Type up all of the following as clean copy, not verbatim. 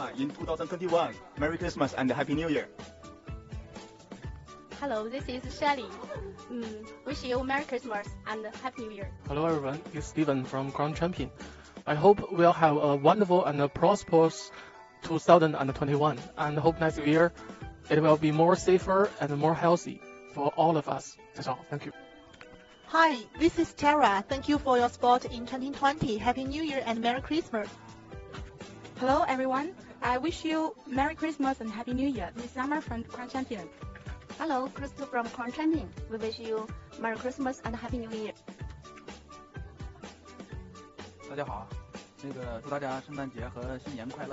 in 2021. Merry Christmas and Happy New Year. Hello, this is Shelly. Wish you Merry Christmas and Happy New Year. Hello everyone, it's Steven from Crown Champion. I hope we'll have a wonderful and a prosperous 2021 and hope next year it will be more safer and more healthy for all of us. That's all. Thank you. Hi, this is Tara. Thank you for your support in 2020. Happy New Year and Merry Christmas. Hello everyone. I wish you Merry Christmas and Happy New Year. This is Summer from Crown Champion. Hello, Crystal from Crown Champion. We wish you Merry Christmas and Happy New Year. 大家好，祝大家圣诞节和新年快乐。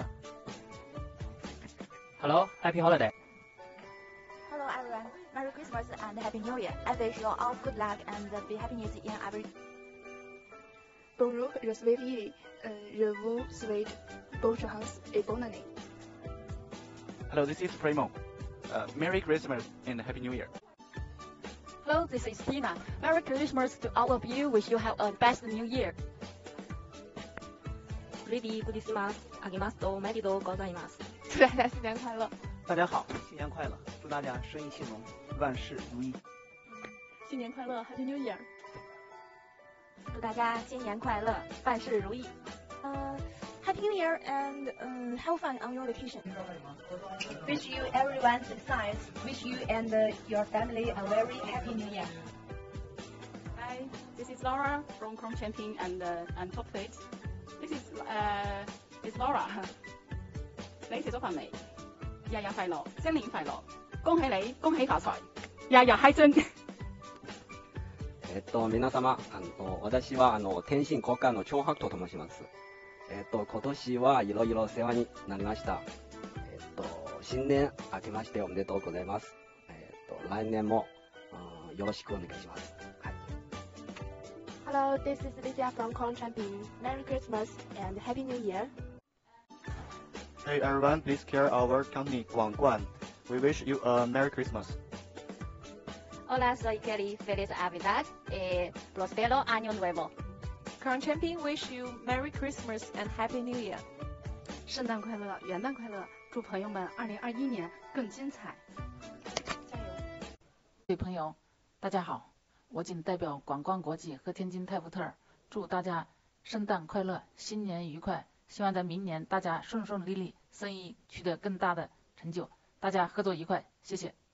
Hello, Happy Holiday. Hello everyone, Merry Christmas and Happy New Year. I wish you all good luck and be happiness in every. Bonjour, je suis Lily. Je vous souhaite bonne chance et bonne année. Hello, this is Primo. Merry Christmas and Happy New Year. Hello, this is Tina. Merry Christmas to all of you. Wish you have a best New Year. クリディクリスマスあげますとおめでとうございます。 祝大家新年快乐！ 大家好，新年快乐！祝大家生意兴隆，万事如意。 新年快乐 ，Happy New Year！ 祝大家新年快乐，万事如意。Happy New Year and have fun on your vacation. Wish you everyone success. Wish you and your family a very happy New Year. Hi, this is Laura from Crown Champion and I'm top fit. This is Laura. 你食咗飯未？日日快樂，新年快樂，恭喜你，恭喜發財，日日嗨真。 皆様、私は天津国家の張博と申します。今年はいろいろ世話になりました。新年明けましておめでとうございます。来年もよろしくお願いします。はい。 Hello, this is Lydia from Crown Champion. Merry Christmas and Happy New Year. Hey everyone, please care our company Guang Guan. We wish you a Merry Christmas. Hola, soy Kelly. Feliz Navidad y prospero año nuevo. Crown Champion wish you Merry Christmas and Happy New Year. 圣诞快乐，元旦快乐，祝朋友们2021年更精彩。 加油！ 各位朋友，大家好，我谨代表广光国际和天津泰福特尔，祝大家圣诞快乐，新年愉快。希望在明年大家顺顺利利，生意取得更大的成就，大家合作愉快，谢谢。